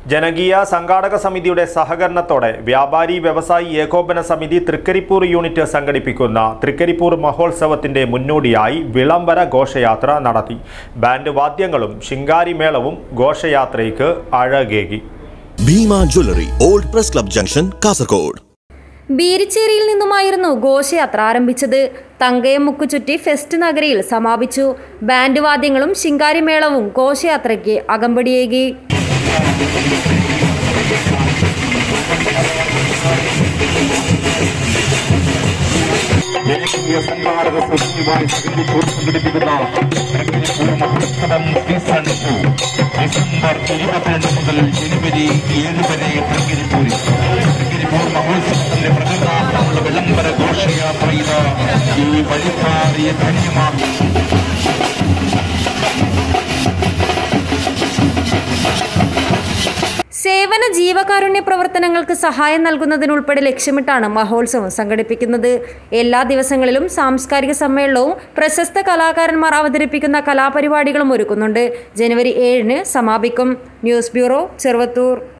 ജനകീയ സംഘാടക സമിതിയുടെ സഹകരണത്തോടെ വ്യാപാരി വ്യവസായി ഏകോപന സമിതി തൃക്കരിപ്പൂർ യൂണിറ്റ് സംഘടിപ്പിക്കുന്ന തൃക്കരിപ്പൂർ മഹോത്സവത്തിന്റെ മുന്നോടിയായി വിളംബര ഘോഷയാത്ര നടത്തി. ബാൻഡ് വാദ്യങ്ങളും ശിങ്കാരിമേളവും ഘോഷയാത്രയ്ക്ക് അഴകേകി. Bhima jewellery, old press club junction, Kasaragod. ബീരിച്ചേരിയിൽ നിന്നുമായിരുന്നു ഘോഷയാത്ര ആരംഭിച്ചത്. തങ്കയം മുക്കുചുറ്റി ഫെസ്റ്റ് നഗരിയിൽ സമാപിച്ചു. ബാൻഡ് വാദ്യങ്ങളും ശിങ്കാരിമേളവും ഘോഷയാത്രയ്ക്ക് അകമ്പടിയേകി. ജനകീയ സംഘാടക സമിതിയുമായി സംഘടിപ്പിക്കുന്ന മഹോത്സവം സീസൺ 2 ഡിസംബർ 22 മുതൽ ജനുവരി 7 വരെ തൃക്കരിപ്പൂർ മഹോത്സവത്തിന്റെ പ്രകടനമുള്ള വിളംബര ഘോഷയാത്ര ഈ വഴിമാറിയ ധന്യമാണ്. സേവന ജീവകാരുണ്യ പ്രവർത്തനങ്ങൾക്ക് സഹായം നൽകുന്നതിനുൾപ്പെടെ ലക്ഷ്യമിട്ടാണ് മഹോത്സവം സംഘടിപ്പിക്കുന്നത്. എല്ലാ ദിവസങ്ങളിലും സാംസ്കാരിക സമ്മേളനവും പ്രശസ്ത കലാകാരന്മാർ അവതരിപ്പിക്കുന്ന കലാപരിപാടികളും ഒരുക്കുന്നുണ്ട്. ജനുവരി 7-ന് സമാപിക്കും. News bureau, Cheruvathur.